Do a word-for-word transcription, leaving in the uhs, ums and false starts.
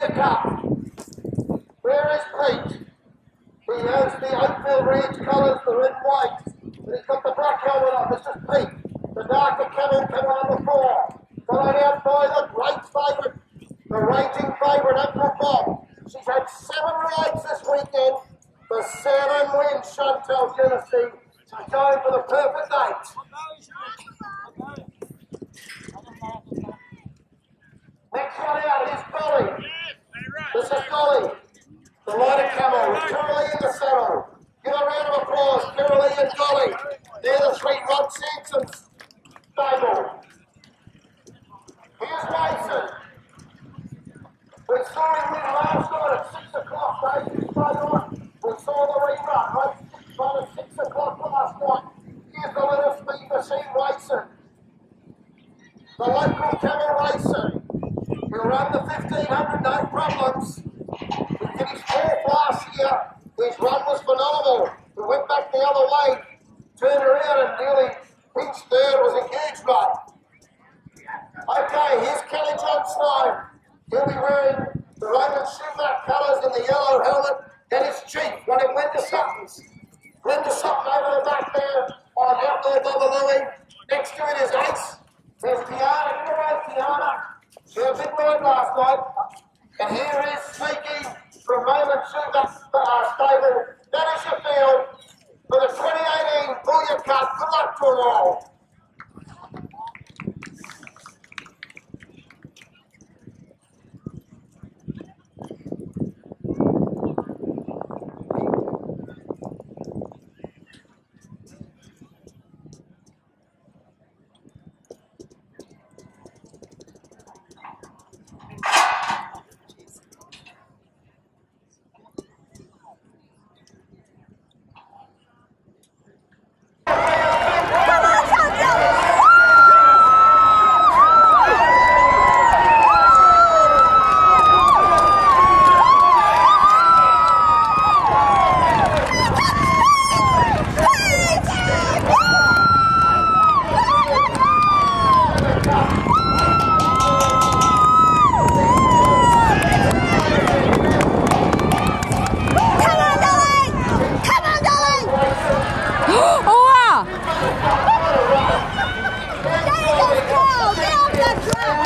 Cup. Where is Pete? He has the Oakfield Ranch colours, the red and white. And he's got the black helmet on. This is Pete. The darker camel coming on the floor. Followed out by the great favourite, the raging favourite, Uncle Bob. She's had seven rides this weekend. The seven wins, Chontelle, Jannese. She's going for the perfect date. Next one out is Dolly. This is Dolly, the Boulia Camel, with Bedourie in the saddle. Give a round of applause, Bedourie and Dolly. They're the three Rod Sampson's stable. Here's Mason. We saw him win last night at six o'clock, Dave, straight on. We saw the rerun, right? Run at six o'clock last night. Here's the little speed machine racing. The local camel racing. He'll run the fifteen hundred, no problems. He finished fourth last year. His run was phenomenal. He went back the other way, turned around and nearly pinched third. It was a huge run. Okay, here's Kelly John Snow. He'll be wearing the Roman Schumacher colours and the yellow helmet. And his chief, one of Glenda Sutton's. Glenda Sutton over the back there on out there by the Louis. Next to it is Ace. There's Tiana. Give away Tiana. She had a big ride last night. And here is Sneaky from Roman Schumacher uh, stable. That is your field for the twenty eighteen Boulia Cup. Good luck to them all. Get off the track!